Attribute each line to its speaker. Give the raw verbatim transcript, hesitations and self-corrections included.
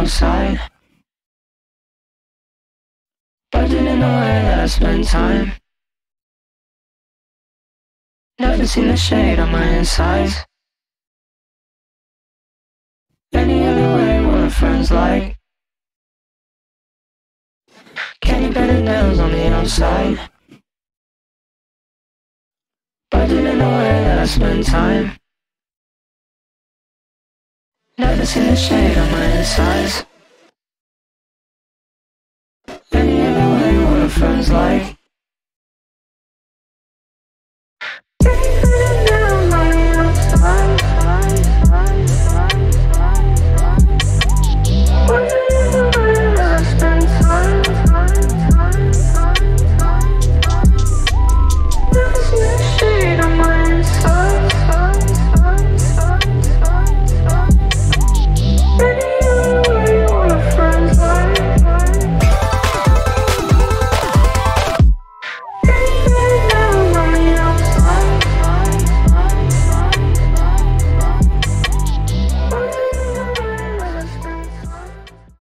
Speaker 1: outside, but didn't know where that I spend time. Never seen the shade on my insides. Any other way, what are friends like? Candy painted nails on the outside, but didn't know where that I spend time. Never seen the shade on my insides. Any other way, what are friends like?